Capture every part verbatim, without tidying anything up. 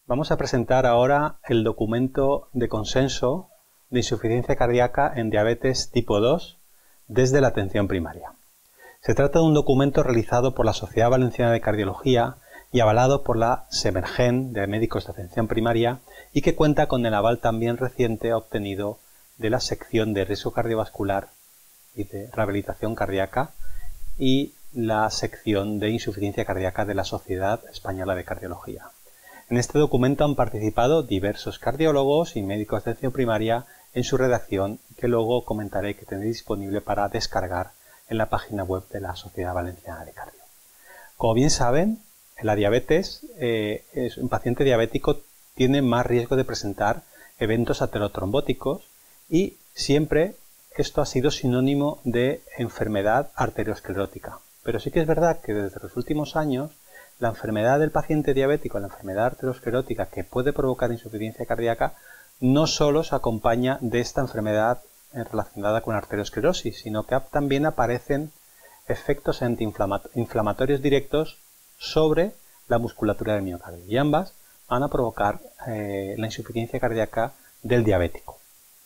Vamos a presentar ahora el documento de consenso de insuficiencia cardíaca en diabetes tipo dos desde la atención primaria. Se trata de un documento realizado por la Sociedad Valenciana de Cardiología y avalado por la SEMERGEN de Médicos de Atención Primaria y que cuenta con el aval también reciente obtenido de la sección de riesgo cardiovascular y de rehabilitación cardíaca y la sección de insuficiencia cardíaca de la Sociedad Española de Cardiología. En este documento han participado diversos cardiólogos y médicos de atención primaria en su redacción, que luego comentaré que tenéis disponible para descargar en la página web de la Sociedad Valenciana de Cardio. Como bien saben, la diabetes, eh, es, un paciente diabético tiene más riesgo de presentar eventos aterotrombóticos y siempre esto ha sido sinónimo de enfermedad arteriosclerótica. Pero sí que es verdad que desde los últimos años la enfermedad del paciente diabético, la enfermedad arteriosclerótica que puede provocar insuficiencia cardíaca, no solo se acompaña de esta enfermedad relacionada con arteriosclerosis, sino que también aparecen efectos antiinflamatorios directos sobre la musculatura del miocardio y ambas van a provocar eh, la insuficiencia cardíaca del diabético.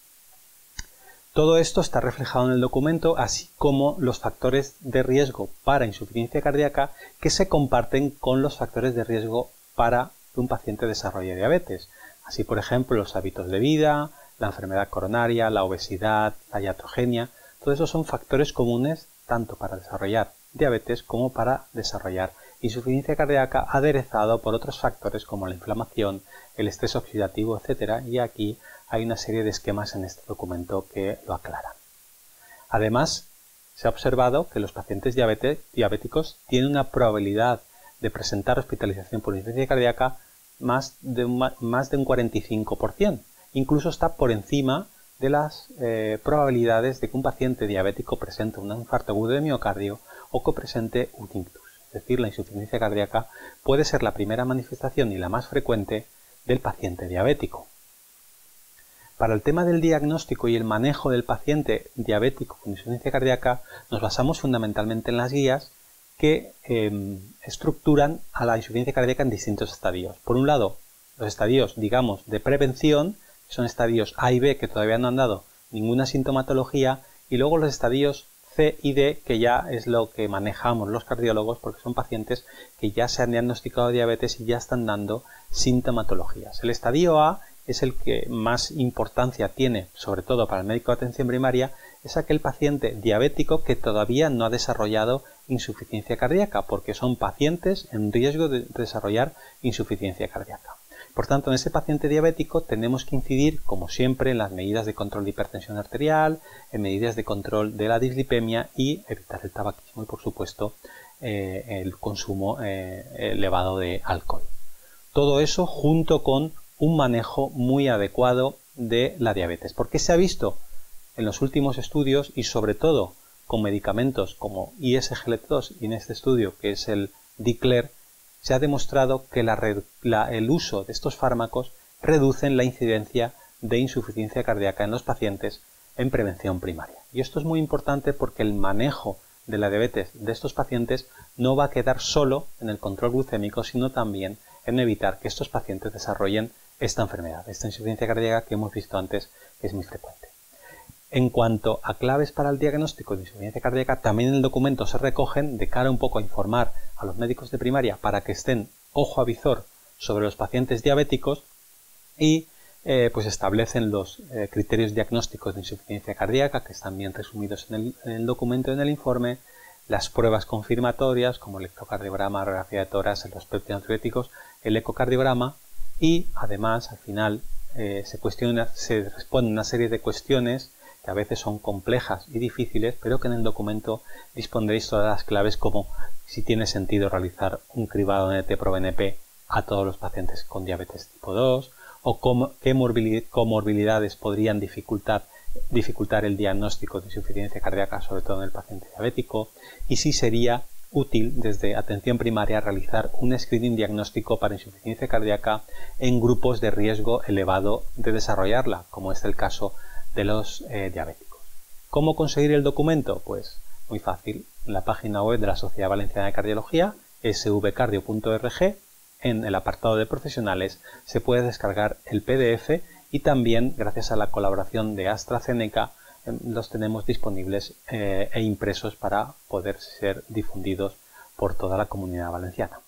Todo esto está reflejado en el documento, así como los factores de riesgo para insuficiencia cardíaca que se comparten con los factores de riesgo para que un paciente desarrolle diabetes. Así, por ejemplo, los hábitos de vida, la enfermedad coronaria, la obesidad, la iatrogenia. Todos esos son factores comunes tanto para desarrollar diabetes como para desarrollar insuficiencia cardíaca, aderezado por otros factores como la inflamación, el estrés oxidativo, etcétera. Y aquí hay una serie de esquemas en este documento que lo aclaran. Además, se ha observado que los pacientes diabéticos tienen una probabilidad de presentar hospitalización por insuficiencia cardíaca más de un, más de un cuarenta y cinco por ciento. Incluso está por encima de las eh, probabilidades de que un paciente diabético presente un infarto agudo de miocardio o que presente un ictus. Es decir, la insuficiencia cardíaca puede ser la primera manifestación y la más frecuente del paciente diabético. Para el tema del diagnóstico y el manejo del paciente diabético con insuficiencia cardíaca nos basamos fundamentalmente en las guías que eh, estructuran a la insuficiencia cardíaca en distintos estadios. Por un lado, los estadios, digamos, de prevención, que son estadios A y B que todavía no han dado ninguna sintomatología, y luego los estadios C y D, que ya es lo que manejamos los cardiólogos porque son pacientes que ya se han diagnosticado diabetes y ya están dando sintomatologías. El estadio A es el que más importancia tiene, sobre todo para el médico de atención primaria, es aquel paciente diabético que todavía no ha desarrollado insuficiencia cardíaca, porque son pacientes en riesgo de desarrollar insuficiencia cardíaca. Por tanto, en ese paciente diabético tenemos que incidir, como siempre, en las medidas de control de hipertensión arterial, en medidas de control de la dislipemia y evitar el tabaquismo y, por supuesto, eh, el consumo eh, elevado de alcohol. Todo eso junto con un manejo muy adecuado de la diabetes, porque se ha visto en los últimos estudios y sobre todo con medicamentos como I S G L T dos y en este estudio que es el DICLARE se ha demostrado que la, la, el uso de estos fármacos reducen la incidencia de insuficiencia cardíaca en los pacientes en prevención primaria. Y esto es muy importante porque el manejo de la diabetes de estos pacientes no va a quedar solo en el control glucémico, sino también en evitar que estos pacientes desarrollen esta enfermedad, esta insuficiencia cardíaca que hemos visto antes que es muy frecuente. En cuanto a claves para el diagnóstico de insuficiencia cardíaca, también en el documento se recogen de cara un poco a informar a los médicos de primaria para que estén ojo a visor sobre los pacientes diabéticos y eh, pues establecen los eh, criterios diagnósticos de insuficiencia cardíaca que están bien resumidos en el, en el documento y en el informe, las pruebas confirmatorias como el electrocardiograma, radiografía de tórax, los péptidos antidiuréticos, el ecocardiograma y además al final eh, se, cuestiona, se responden una serie de cuestiones que a veces son complejas y difíciles, pero que en el documento dispondréis todas las claves como si tiene sentido realizar un cribado N T pro B N P a todos los pacientes con diabetes tipo dos o cómo, qué comorbilidades podrían dificultar, dificultar el diagnóstico de insuficiencia cardíaca, sobre todo en el paciente diabético, y si sería útil desde atención primaria realizar un screening diagnóstico para insuficiencia cardíaca en grupos de riesgo elevado de desarrollarla, como es el caso de los eh, diabéticos. ¿Cómo conseguir el documento? Pues muy fácil, en la página web de la Sociedad Valenciana de Cardiología, s v cardio punto org, en el apartado de profesionales se puede descargar el P D F y también, gracias a la colaboración de AstraZeneca, los tenemos disponibles eh, e impresos para poder ser difundidos por toda la Comunidad Valenciana.